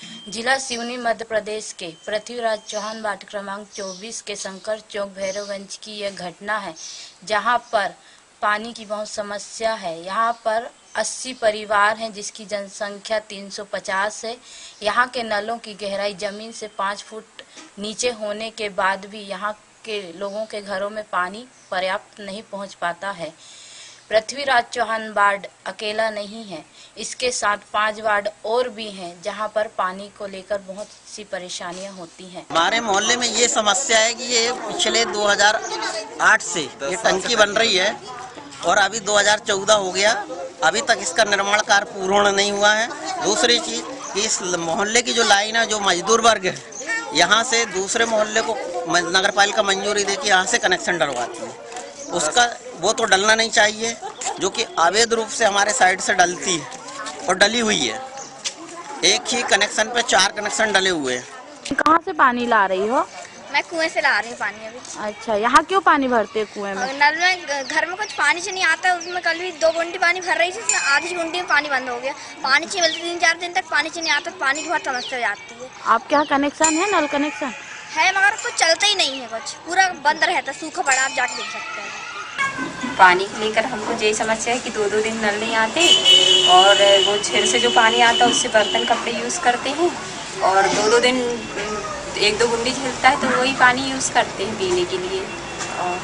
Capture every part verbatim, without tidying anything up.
जिला सिवनी मध्य प्रदेश के पृथ्वीराज चौहान वार्ड क्रमांक चौबीस के शंकर चौक भैरवगंज की यह घटना है, जहां पर पानी की बहुत समस्या है। यहां पर अस्सी परिवार हैं, जिसकी जनसंख्या तीन सौ पचास है। यहां के नलों की गहराई जमीन से पाँच फुट नीचे होने के बाद भी यहां के लोगों के घरों में पानी पर्याप्त नहीं पहुंच पाता है। पृथ्वीराज चौहान वार्ड अकेला नहीं है, इसके साथ पांच वार्ड और भी हैं, जहां पर पानी को लेकर बहुत सी परेशानियां होती हैं। हमारे मोहल्ले में ये समस्या है कि ये पिछले दो हज़ार आठ से ये टंकी बन रही है और अभी दो हज़ार चौदह हो गया, अभी तक इसका निर्माण कार्य पूर्ण नहीं हुआ है। दूसरी चीज कि इस मोहल्ले की जो लाइन है, जो मजदूर वर्ग है, यहाँ से दूसरे मोहल्ले को नगर पालिका मंजूरी दे के यहाँ से कनेक्शन डलवाती है। उसका वो तो डलना नहीं चाहिए, जो कि अवैध रूप से हमारे साइड से डलती है और डली हुई है। एक ही कनेक्शन पे चार कनेक्शन डले हुए हैं। कहाँ से पानी ला रही हो? मैं कुएं से ला रही हूँ पानी अभी। अच्छा, यहाँ क्यों पानी भरते हैं कुएं में? नल में घर में कुछ पानी से नहीं आता है, उसमें कल भी दो गुंडी पानी भर रही थी, उसमें आधी गुंडी में पानी बंद हो गया। पानी चाहिए मिलती तीन चार दिन तक पानी से नहीं आता, पानी की बहुत समस्या हो जाती है। आपके यहाँ कनेक्शन है, नल कनेक्शन है, मगर कुछ चलता ही नहीं है, कुछ पूरा बंद रहता है, सूखा पड़ा, आप जाके देख सकते हैं। पानी को लेकर हमको यही समस्या है कि दो दो दिन नल नहीं आते और वो छेड़ से जो पानी आता है उससे बर्तन कपड़े यूज़ करते हैं और दो दो दिन एक दो गुंडी झेलता है तो वही पानी यूज़ करते हैं पीने के लिए। और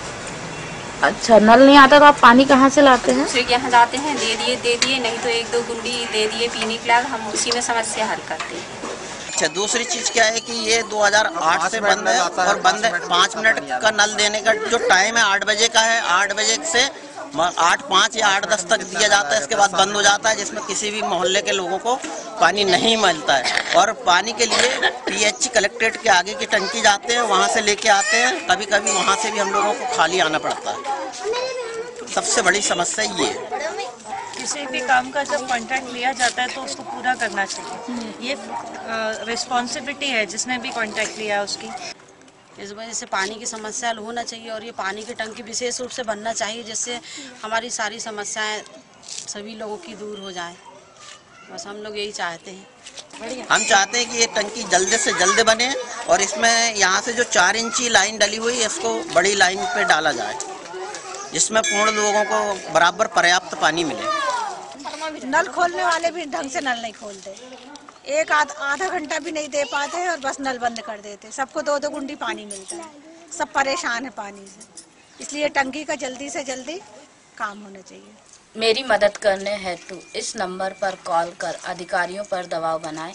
अच्छा, नल नहीं आता तो आप पानी कहाँ से लाते हैं? दूसरे के यहाँ जाते हैं, दे दिए दे दिए नहीं तो एक दो गुंडी दे दिए पीने के लिए, हम उसी में समस्या हल करते हैं। अच्छा, दूसरी चीज क्या है कि ये दो हज़ार आठ से बंद है और बंद है पाँच मिनट का नल देने का जो टाइम है आठ बजे का है, आठ बजे से आठ पाँच या आठ दस तक दिया जाता है, इसके बाद बंद हो जाता है, जिसमें किसी भी मोहल्ले के लोगों को पानी नहीं मिलता है। और पानी के लिए पीएच कलेक्ट्रेट के आगे की टंकी जाते हैं, वहाँ से लेके आते हैं, कभी कभी वहाँ से भी हम लोगों को खाली आना पड़ता है। सबसे बड़ी समस्या ये है। किसी भी काम का जब कॉन्ट्रैक्ट लिया जाता है तो उसको पूरा करना चाहिए, ये रिस्पॉन्सिबिलिटी है जिसने भी कॉन्ट्रैक्ट लिया है उसकी। इस वजह से पानी की समस्या हल होना चाहिए और ये पानी की टंकी विशेष रूप से बनना चाहिए, जिससे हमारी सारी समस्याएं सभी लोगों की दूर हो जाए। बस हम लोग यही चाहते हैं। हम चाहते हैं कि ये टंकी जल्द से जल्द बने और इसमें यहाँ से जो चार इंची लाइन डली हुई है इसको बड़ी लाइन पे डाला जाए, जिसमें पूर्ण लोगों को बराबर पर्याप्त पानी मिले। नल खोलने वाले भी ढंग से नल नहीं खोलते, एक आध, आधा घंटा भी नहीं दे पाते और बस नल बंद कर देते। सबको दो दो गुंडी पानी मिलता है, सब परेशान है पानी से, इसलिए टंकी का जल्दी से जल्दी काम होना चाहिए। मेरी मदद करने हेतु इस नंबर पर कॉल कर अधिकारियों पर दबाव बनाएं।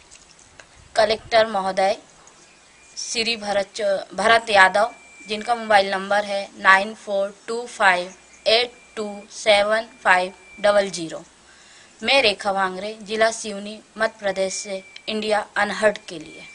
कलेक्टर महोदय श्री भरत भरत यादव, जिनका मोबाइल नंबर है nine four two five eight two seven five double zero. मैं रेखा भांगरे, जिला सिवनी मध्य प्रदेश से इंडिया अनहर्ड के लिए।